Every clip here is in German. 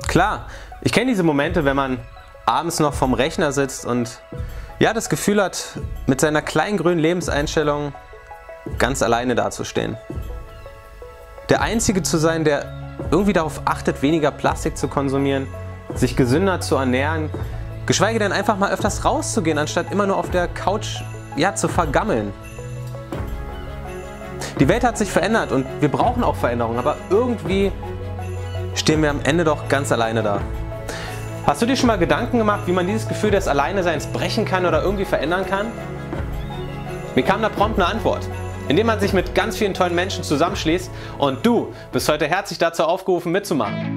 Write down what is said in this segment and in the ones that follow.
Klar, ich kenne diese Momente, wenn man abends noch vorm Rechner sitzt und ja, das Gefühl hat, mit seiner kleinen grünen Lebenseinstellung ganz alleine dazustehen. Der Einzige zu sein, der irgendwie darauf achtet, weniger Plastik zu konsumieren, sich gesünder zu ernähren, geschweige denn einfach mal öfters rauszugehen, anstatt immer nur auf der Couch zu vergammeln. Die Welt hat sich verändert und wir brauchen auch Veränderungen, aber irgendwie stehen wir am Ende doch ganz alleine da. Hast du dir schon mal Gedanken gemacht, wie man dieses Gefühl des Alleineseins brechen kann oder irgendwie verändern kann? Mir kam da prompt eine Antwort, indem man sich mit ganz vielen tollen Menschen zusammenschließt und du bist heute herzlich dazu aufgerufen mitzumachen.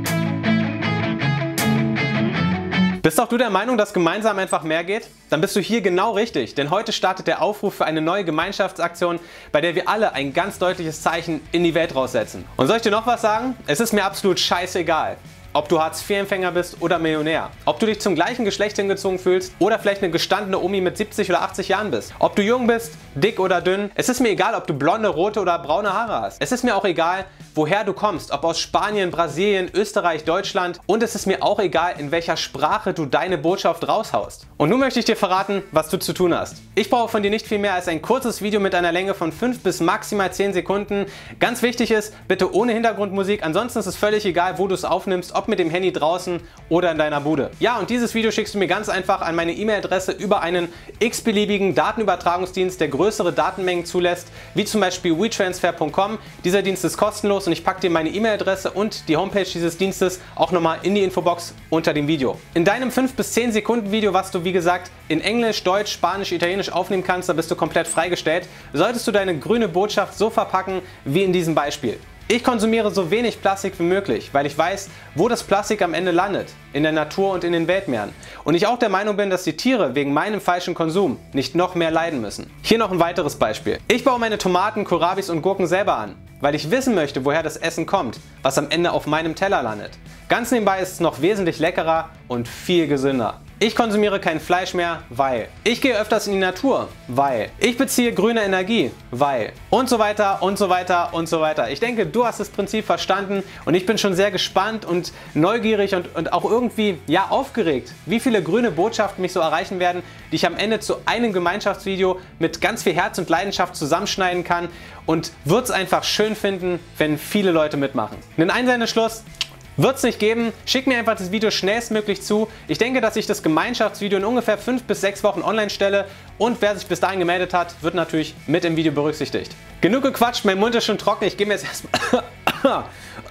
Bist auch du der Meinung, dass gemeinsam einfach mehr geht? Dann bist du hier genau richtig, denn heute startet der Aufruf für eine neue Gemeinschaftsaktion, bei der wir alle ein ganz deutliches Zeichen in die Welt raussetzen. Und soll ich dir noch was sagen? Es ist mir absolut scheißegal, ob du Hartz-IV-Empfänger bist oder Millionär, ob du dich zum gleichen Geschlecht hingezogen fühlst oder vielleicht eine gestandene Omi mit 70 oder 80 Jahren bist, ob du jung bist, dick oder dünn. Es ist mir egal, ob du blonde, rote oder braune Haare hast. Es ist mir auch egal, woher du kommst, ob aus Spanien, Brasilien, Österreich, Deutschland, und es ist mir auch egal, in welcher Sprache du deine Botschaft raushaust. Und nun möchte ich dir verraten, was du zu tun hast. Ich brauche von dir nicht viel mehr als ein kurzes Video mit einer Länge von 5 bis maximal 10 Sekunden. Ganz wichtig ist, bitte ohne Hintergrundmusik, ansonsten ist es völlig egal, wo du es aufnimmst, ob mit dem Handy draußen oder in deiner Bude. Ja, und dieses Video schickst du mir ganz einfach an meine E-Mail-Adresse über einen x-beliebigen Datenübertragungsdienst, der größere Datenmengen zulässt, wie zum Beispiel WeTransfer.com. Dieser Dienst ist kostenlos und ich packe dir meine E-Mail-Adresse und die Homepage dieses Dienstes auch nochmal in die Infobox unter dem Video. In deinem 5 bis 10 Sekunden Video, was du wie gesagt in Englisch, Deutsch, Spanisch, Italienisch aufnehmen kannst, da bist du komplett freigestellt, solltest du deine grüne Botschaft so verpacken wie in diesem Beispiel. Ich konsumiere so wenig Plastik wie möglich, weil ich weiß, wo das Plastik am Ende landet, in der Natur und in den Weltmeeren. Und ich auch der Meinung bin, dass die Tiere wegen meinem falschen Konsum nicht noch mehr leiden müssen. Hier noch ein weiteres Beispiel. Ich baue meine Tomaten, Kohlrabis und Gurken selber an, weil ich wissen möchte, woher das Essen kommt, was am Ende auf meinem Teller landet. Ganz nebenbei ist es noch wesentlich leckerer und viel gesünder. Ich konsumiere kein Fleisch mehr, weil ich gehe öfters in die Natur, weil ich beziehe grüne Energie, weil und so weiter und so weiter und so weiter. Ich denke, du hast das Prinzip verstanden und ich bin schon sehr gespannt und neugierig und auch irgendwie aufgeregt, wie viele grüne Botschaften mich so erreichen werden, die ich am Ende zu einem Gemeinschaftsvideo mit ganz viel Herz und Leidenschaft zusammenschneiden kann, und würde es einfach schön finden, wenn viele Leute mitmachen. Einen Einsendeschluss wird es nicht geben. Schick mir einfach das Video schnellstmöglich zu. Ich denke, dass ich das Gemeinschaftsvideo in ungefähr 5 bis 6 Wochen online stelle, und wer sich bis dahin gemeldet hat, wird natürlich mit im Video berücksichtigt. Genug gequatscht, mein Mund ist schon trocken, ich gehe mir jetzt erstmal...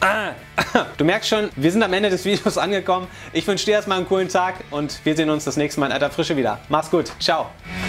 Du merkst schon, wir sind am Ende des Videos angekommen. Ich wünsche dir erstmal einen coolen Tag und wir sehen uns das nächste Mal in alter Frische wieder. Mach's gut, ciao!